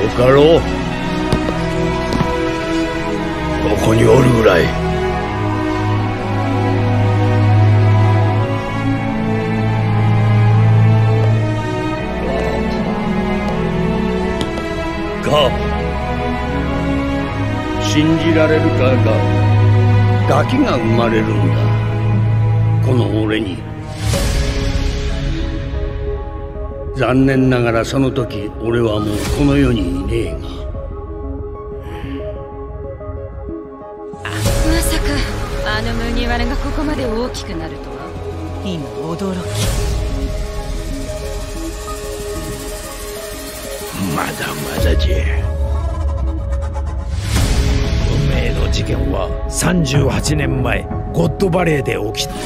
かろう。ここにおるぐらい。ガープ、信じられるかガキが生まれるんだ、この俺に。残念ながらその時俺はもうこの世にいねえが。 まさかあの麦わらがここまで大きくなるとは今驚き。 まだまだじゃ。 運命の事件は38年前ゴッドバレーで起きた。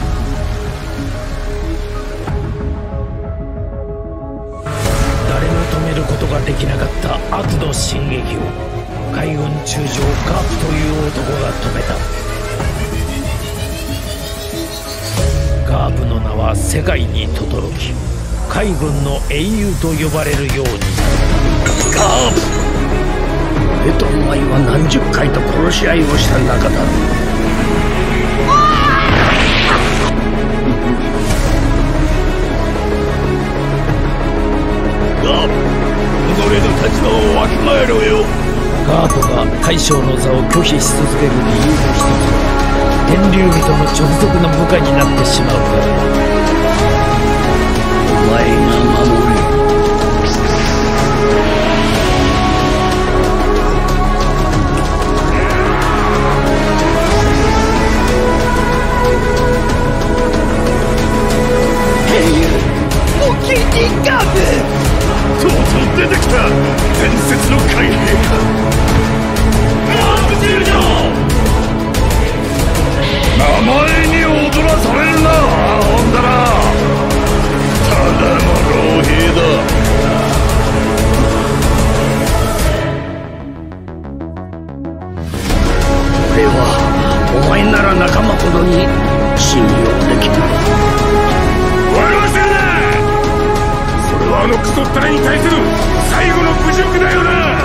誰も止めることができなかった悪の進撃を海軍中将ガープという男が止めた。ガープの名は世界に轟き、海軍の英雄と呼ばれるようになる。 ガープ、俺とお前は何十回と殺し合いをした仲だ。ガープ、己の立場をわきまえろよ。 ガープが大将の座を拒否し続ける理由の一つは天竜人の直属の部下になってしまうからだ。お前が守れ。 お気にガープ、とうとう出てきた伝説の海兵か。ガープジルド、名前に踊らされるな、ほんだら。ただの老兵だ。俺はお前なら仲間ほどに信用できる。笑わせるな。それはあのクソったれに対する最後の侮辱だよな。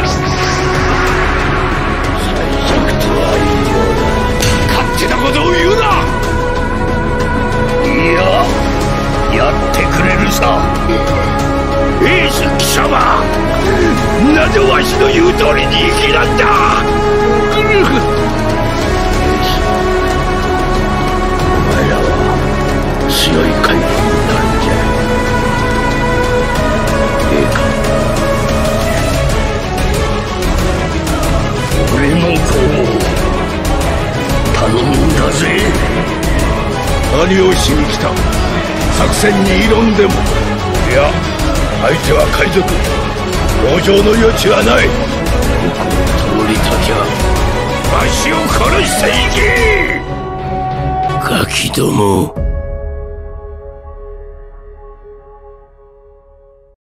最弱とは言いようだ。勝手なことを言うな。いや、やってくれるさ。英寿貴様、なぜわしの言う通りに生きなんだ。お前らは強い海軍になるんじゃ。ええか。俺の子を頼んだぜ。何をしに来た。作戦に挑んでも。いや、相手は海賊。同情の余地はない。ここを通りたきゃわしを殺していけ。ガキども。